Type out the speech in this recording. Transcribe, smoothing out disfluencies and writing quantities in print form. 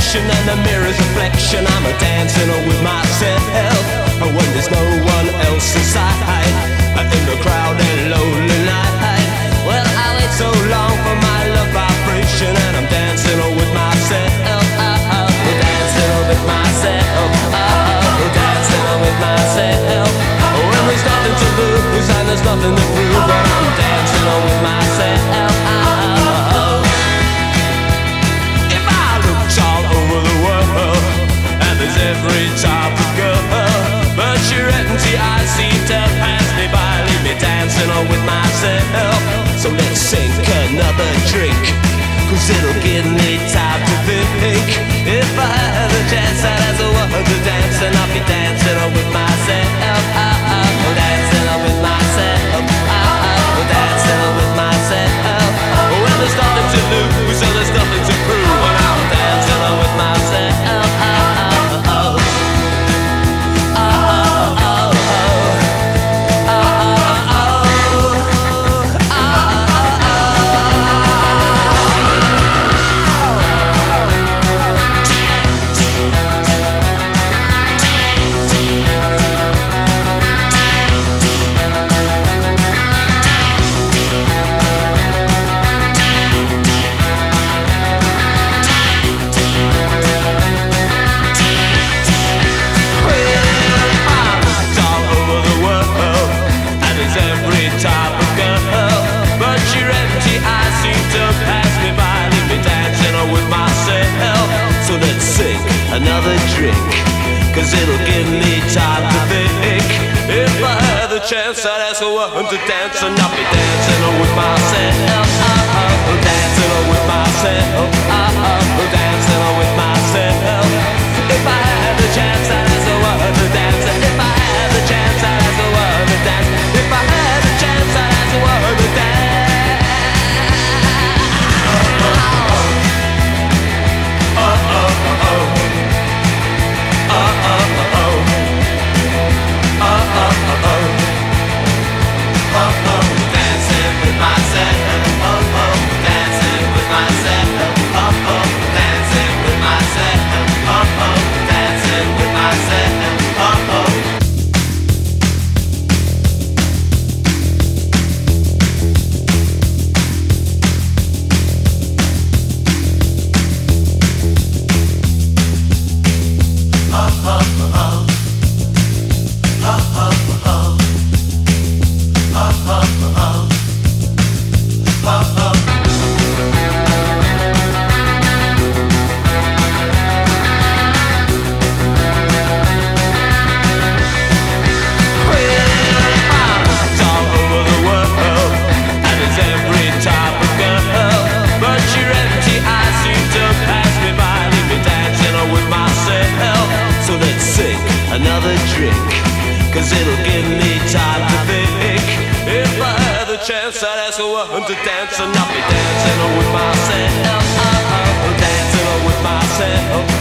direction and the mirror's reflection. I'm a dancing with myself when there's no one else inside, in the crowd and lonely night. Well, I wait so long for my love vibration, and I'm dancing with myself. Dancing with myself. Dancing with myself. When there's nothing to lose and there's nothing to prove, but I'm dancing with myself. If I looked all over the world, and there's every type of girl, but you're empty, I seem to pass me by, leave me dancing with myself. So let's sink another drink, 'cause it'll give me time to think. If I had a chance, I'd ask the world to dance, and I'll be dancing with myself. Dancing with myself. Dancing with myself. When there's nothing to lose, so there's nothing to prove, and I'm dancing with myself. Another drink, 'cause it'll give me time to think. If I had the chance, I'd ask a woman to dance, and I'll be dancing with myself. Dancing with myself. Dancing with myself. If I had the chance, I'd ask a woman to dance. If I had the chance, I'd ask a woman to dance. If I had the chance, I'd ask a woman to dance. Another drink, 'cause it'll give me time to think. If I had the chance, I'd ask a woman to dance, and I'll be dancing with myself. Dancing with myself.